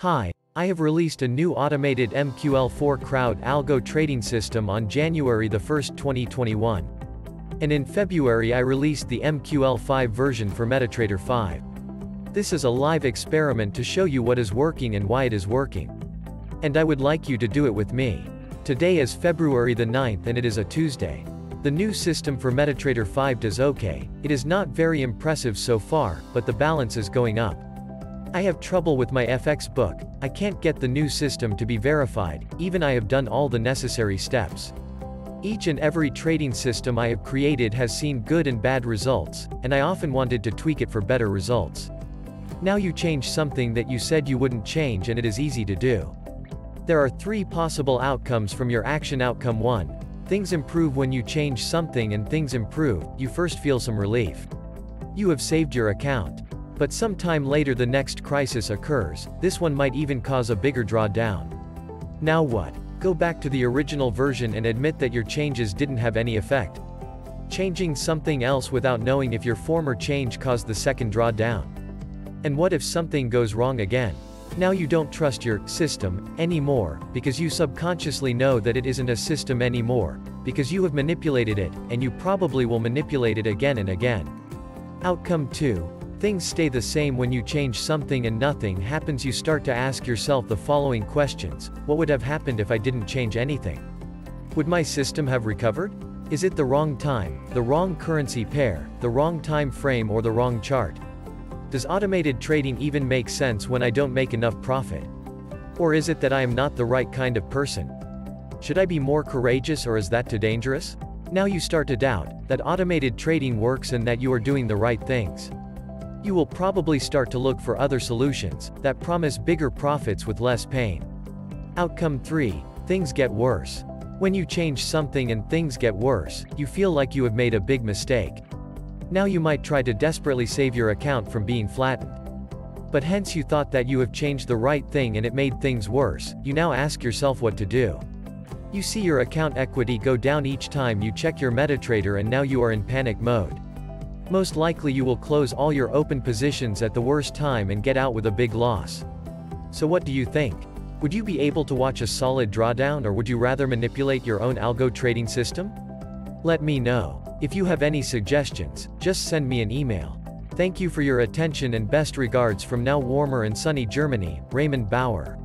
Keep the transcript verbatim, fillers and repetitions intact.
Hi, I have released a new automated M Q L four crowd algo trading system on January the first twenty twenty-one. And in February I released the M Q L five version for MetaTrader five. This is a live experiment to show you what is working and why it is working. And I would like you to do it with me. Today is February the ninth and it is a Tuesday. The new system for MetaTrader five does okay. It is not very impressive so far, but the balance is going up. I have trouble with my MyFxbook. I can't get the new system to be verified, even I have done all the necessary steps. Each and every trading system I have created has seen good and bad results, and I often wanted to tweak it for better results. Now you change something that you said you wouldn't change and it is easy to do. There are three possible outcomes from your action. Outcome one. Things improve when you change something and things improve, you first feel some relief. You have saved your account. But sometime later the next crisis occurs, this one might even cause a bigger drawdown. Now what? Go back to the original version and admit that your changes didn't have any effect. Changing something else without knowing if your former change caused the second drawdown. And what if something goes wrong again? Now you don't trust your system anymore, because you subconsciously know that it isn't a system anymore, because you have manipulated it, and you probably will manipulate it again and again. Outcome two. Things stay the same when you change something and nothing happens. You start to ask yourself the following questions. What would have happened if I didn't change anything? Would my system have recovered? Is it the wrong time, the wrong currency pair, the wrong time frame, or the wrong chart? Does automated trading even make sense when I don't make enough profit? Or is it that I am not the right kind of person? Should I be more courageous, or is that too dangerous? Now you start to doubt that automated trading works and that you are doing the right things. You will probably start to look for other solutions that promise bigger profits with less pain. Outcome three. Things get worse. When you change something and things get worse, you feel like you have made a big mistake. Now you might try to desperately save your account from being flattened. But hence you thought that you have changed the right thing and it made things worse. You now ask yourself what to do. You see your account equity go down each time you check your MetaTrader, and now you are in panic mode. Most likely you will close all your open positions at the worst time and get out with a big loss. So what do you think? Would you be able to watch a solid drawdown, or would you rather manipulate your own algo trading system? Let me know. If you have any suggestions, just send me an email. Thank you for your attention and best regards from now warmer and sunny Germany, Raymond Bauer.